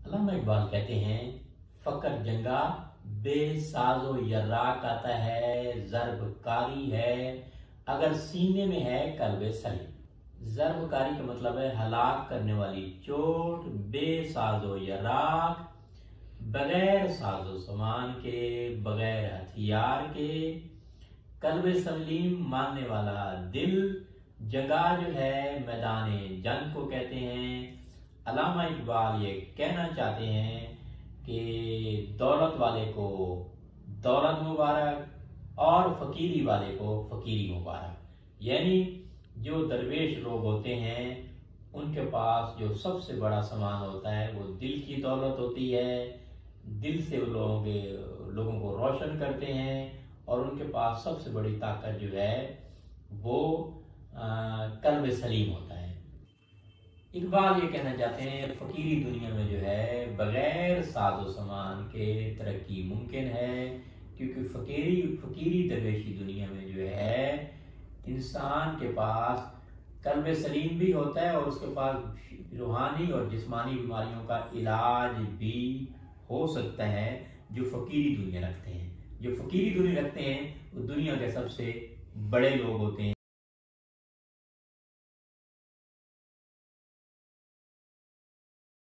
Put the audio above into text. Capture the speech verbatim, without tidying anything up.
अल्लामा इकबाल कहते हैं, फकर जंगा बेसाजो यर्राक आता है, जरबकारी है अगर सीने में है कल्बे सलीम। जरबकारी का मतलब है हलाक करने वाली चोट, बेसाजो यर्राक बगैर साजो सामान के, बगैर हथियार के, कल्बे सलीम मानने वाला दिल। जंगा जो है मैदान जंग को कहते हैं। अल्लामा इकबाल ये कहना चाहते हैं कि दौलत वाले को दौलत मुबारक और फकीरी वाले को फकीरी मुबारक। यानी जो दरवेश लोग होते हैं उनके पास जो सबसे बड़ा सामान होता है वो दिल की दौलत होती है। दिल से वो लोगों के लोगों को रोशन करते हैं और उनके पास सबसे बड़ी ताकत जो है वो कल्ब सलीम होता है। इकबाल ये कहना चाहते हैं फकीरी दुनिया में जो है बगैर साजो सामान के तरक्की मुमकिन है, क्योंकि फकीरी फकीरी दरवेशी दुनिया में जो है इंसान के पास कल्ब सलीम भी होता है और उसके पास रूहानी और जिस्मानी बीमारियों का इलाज भी हो सकता है जो फकीरी दुनिया रखते हैं। जो फकीरी दुनिया रखते हैं वो दुनिया के सबसे बड़े लोग होते हैं।